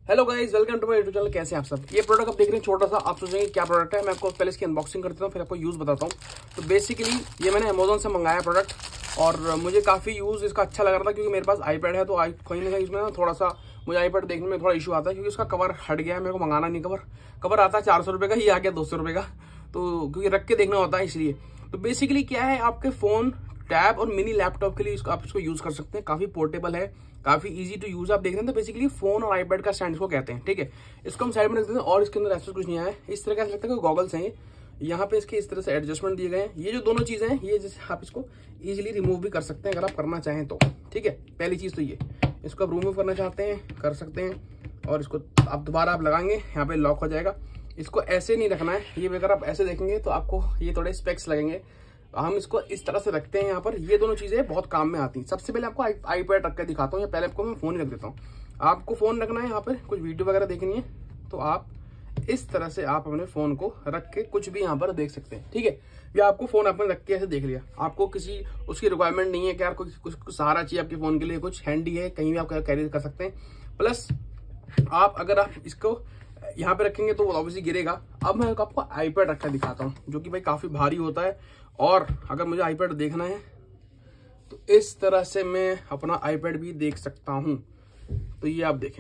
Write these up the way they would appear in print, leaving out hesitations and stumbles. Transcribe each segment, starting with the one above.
Hello guys, welcome to my YouTube channel. कैसे हैं आप सब। ये प्रोडक्ट आप देख रहे हैं छोटा सा, आप सोचेंगे क्या प्रोडक्ट है। मैं आपको पहले इसकी अनबॉक्सिंग करता हूँ, फिर आपको यूज बताता हूँ। तो बेसिकली ये मैंने अमेजोन से मंगाया प्रोडक्ट और मुझे काफी यूज इसका अच्छा लग रहा था, क्योंकि मेरे पास आईपैड है। तो कहीं ना कहीं इसमें ना थोड़ा सा मुझे आईपैड देखने में थोड़ा इशू आता है, क्योंकि उसका कवर हट गया है। मेरे को मंगाना नहीं, कवर आता है 400 रुपये का, ही आ गया 200 रुपये का। तो क्योंकि रख के देखना होता है इसलिए। तो बेसिकली क्या है, आपके फोन, टैब और मिनी लैपटॉप के लिए आप इसको यूज कर सकते हैं। काफी पोर्टेबल है, काफी इजी टू यूज। आप देख रहे हैं तो बेसिकली फोन और आईपैड का स्टैंड को कहते हैं, ठीक है। इसको हम साइड में रख देते हैं और इसके अंदर ऐसा कुछ नहीं आया है। इस तरह का ऐसा लगता है कि गॉगल्स हैं ये। यहाँ पे इसके इस तरह से एडजस्टमेंट दिए गए हैं। ये जो दोनों चीजें हैं, ये जैसे आप इसको इजीली रिमूव भी कर सकते हैं अगर आप करना चाहें तो, ठीक है। पहली चीज तो ये, इसको आप रिमूव करना चाहते हैं कर सकते हैं, और इसको आप दोबारा आप लगाएंगे, यहाँ पे लॉक हो जाएगा। इसको ऐसे नहीं रखना है, ये अगर आप ऐसे देखेंगे तो आपको ये थोड़े स्पेक्स लगेंगे। हम इसको इस तरह से रखते हैं यहाँ पर। ये दोनों चीजें बहुत काम में आती हैं। सबसे पहले आपको आईपैड रख के दिखाता हूँ, या पहले आपको मैं फोन ही रख देता हूँ। आपको फोन रखना है यहाँ पर, कुछ वीडियो वगैरह देखनी है तो आप इस तरह से आप अपने फोन को रख के कुछ भी यहाँ पर देख सकते हैं, ठीक है। या आपको फोन आपने रख के ऐसे देख लिया, आपको किसी उसकी रिक्वायरमेंट नहीं है कि यार कुछ सहारा चाहिए आपके फोन के लिए, कुछ हैंडी है, कहीं भी आप कैरी कर सकते हैं। प्लस अगर आप इसको यहाँ पे रखेंगे तो वो ऑब्वियसली गिरेगा। अब मैं आपको आईपैड रखकर दिखाता हूँ, जो कि भाई काफी भारी होता है। और अगर मुझे आईपैड देखना है तो इस तरह से मैं अपना आईपैड भी देख सकता हूँ। तो ये आप देखें,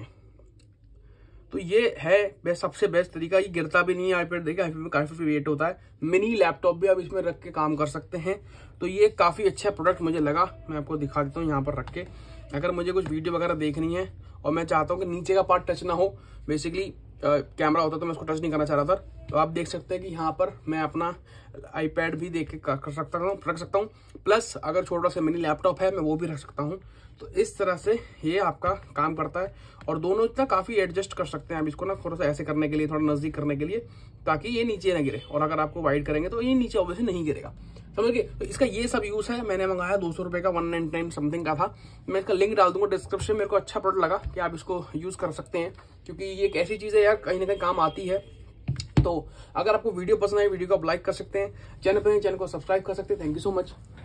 तो ये है सबसे बेस्ट तरीका। ये गिरता भी नहीं है आईपैड, देखिए आईपैड में काफी वेट होता है। मिनी लैपटॉप भी आप इसमें रख के काम कर सकते हैं। तो ये काफी अच्छा प्रोडक्ट मुझे लगा। मैं आपको दिखा देता हूँ यहाँ पर रख के। अगर मुझे कुछ वीडियो वगैरह देखनी है और मैं चाहता हूँ कि नीचे का पार्ट टच ना हो, बेसिकली कैमरा होता तो मैं उसको टच नहीं करना चाह रहा था, तो आप देख सकते हैं कि यहाँ पर मैं अपना आईपैड भी देख के कर सकता हूँ, रख सकता हूँ। प्लस अगर छोटा सा मिनी लैपटॉप है मैं वो भी रख सकता हूँ। तो इस तरह से ये आपका काम करता है। और दोनों इतना काफी एडजस्ट कर सकते हैं आप इसको ना, थोड़ा सा ऐसे करने के लिए, थोड़ा नजदीक करने के लिए, ताकि ये नीचे ना गिरे। और अगर आपको वाइड करेंगे तो ये नीचे ऑब्वियसली नहीं गिरेगा, समझ गए। तो इसका ये सब यूज है। मैंने मंगाया 200 रुपए का, 199 समथिंग का था। मैं इसका लिंक डाल दूंगा डिस्क्रिप्शन में। मेरे को अच्छा प्रोडक्ट लगा कि आप इसको यूज कर सकते हैं, क्योंकि ये एक ऐसी चीज है यार, कहीं ना कहीं काम आती है। तो अगर आपको वीडियो पसंद आए, वीडियो को आप लाइक कर सकते हैं, चैनल पर चैनल को सब्सक्राइब कर सकते हैं। Thank you so much.